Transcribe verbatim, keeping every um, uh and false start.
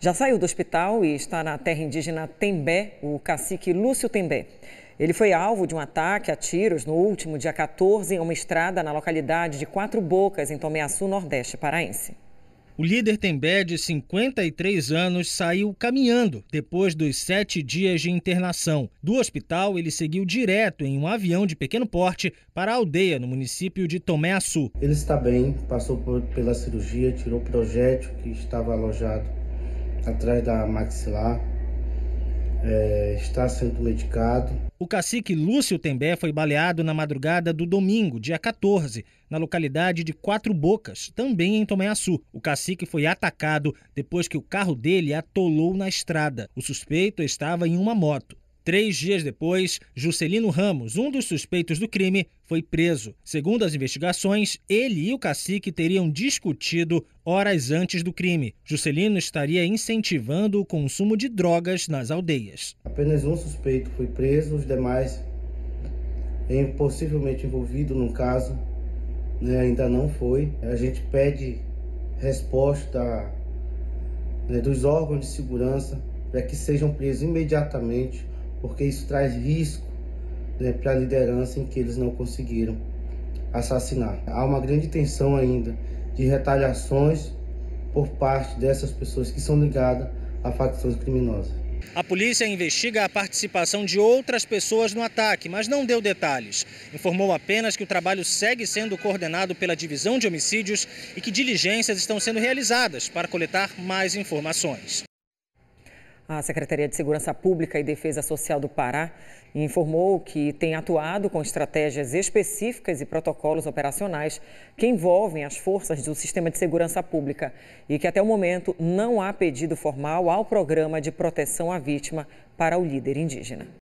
Já saiu do hospital e está na terra indígena Tembé, o cacique Lúcio Tembé. Ele foi alvo de um ataque a tiros no último dia quatorze em uma estrada na localidade de Quatro Bocas, em Tomeaçu, Nordeste paraense. O líder Tembé, de cinquenta e três anos, saiu caminhando depois dos sete dias de internação. Do hospital, ele seguiu direto em um avião de pequeno porte para a aldeia, no município de Tomeaçu. Ele está bem, passou por, pela cirurgia, tirou o projétil que estava alojado atrás da maxilar, é, está sendo medicado. O cacique Lúcio Tembé foi baleado na madrugada do domingo, dia quatorze, na localidade de Quatro Bocas, também em Tomeaçu. O cacique foi atacado depois que o carro dele atolou na estrada. O suspeito estava em uma moto. Três dias depois, Juscelino Ramos, um dos suspeitos do crime, foi preso. Segundo as investigações, ele e o cacique teriam discutido horas antes do crime. Juscelino estaria incentivando o consumo de drogas nas aldeias. Apenas um suspeito foi preso, os demais, em, possivelmente envolvidos no caso, né, ainda não foi. A gente pede resposta, né, dos órgãos de segurança para que sejam presos imediatamente, porque isso traz risco, né, para a liderança em que eles não conseguiram assassinar. Há uma grande tensão ainda de retaliações por parte dessas pessoas que são ligadas a facções criminosas. A polícia investiga a participação de outras pessoas no ataque, mas não deu detalhes. Informou apenas que o trabalho segue sendo coordenado pela Divisão de Homicídios e que diligências estão sendo realizadas para coletar mais informações. A Secretaria de Segurança Pública e Defesa Social do Pará informou que tem atuado com estratégias específicas e protocolos operacionais que envolvem as forças do Sistema de Segurança Pública e que até o momento não há pedido formal ao Programa de Proteção à Vítima para o líder indígena.